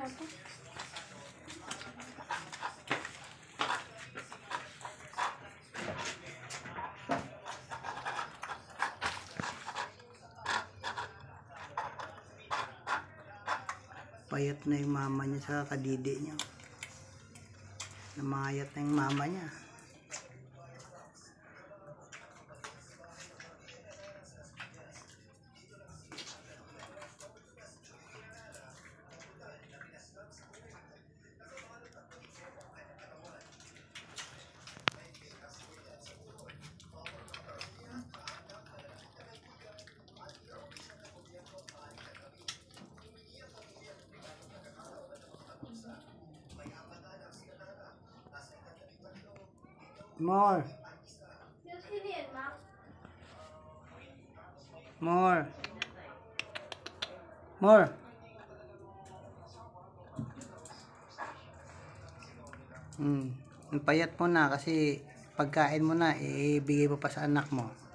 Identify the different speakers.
Speaker 1: Payat na yung mama niya sa kadidi niya. Namayat na yung mama niya. More. More. More. Payat mo na kasi pagkain mo na, ibigay mo pa sa anak mo.